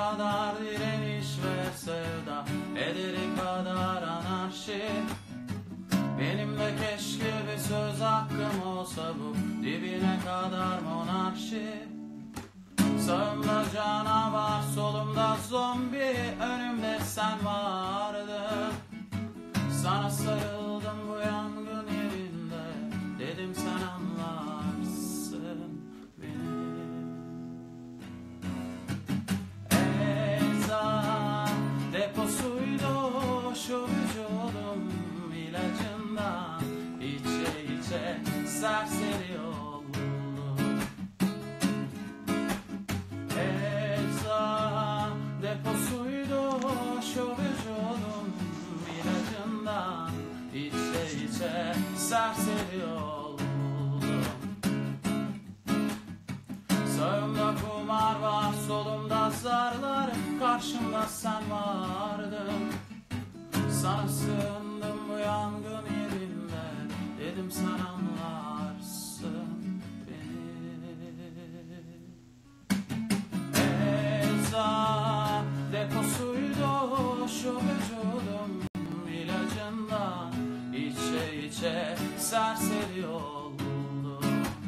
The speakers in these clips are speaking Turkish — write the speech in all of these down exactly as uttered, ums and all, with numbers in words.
kadar direniş ve sevda, ederi kadar anarşi. Benim de keşke bir söz hakkım olsa bu dibine kadar monarşi. Sağımda canavar, solumda zombi, önümde sen vardın. Sana sarıldım bu yangın yerinde, dedim sen anlarsın beni. Eczan deposuydu şu vücudum, ilacından içe içe serseri oldum. Eczan deposuydu şu vücudum, ilacından içe içe serseri oldum. Sağımda kumar var, solumda zarlar, karşımda sen vardın. Sana sığındım bu yangın yerinde, dedim sen anlarsın beni. Eczan deposuydu şu vücudum, ilacından içe içe serseri oldum.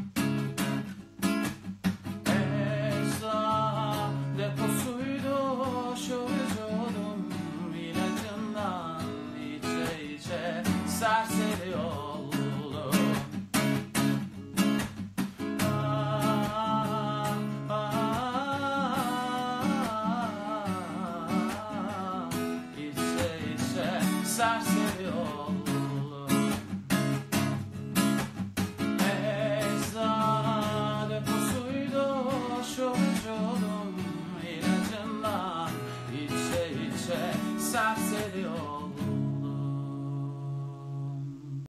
Eczan deposuydu şu vücudum, ilacından içe içe serseri oldum. Ah, ah, içe içe serseri oldum. Eczan deposuydu şu vücudum, ilacından içe içe serseri oldum.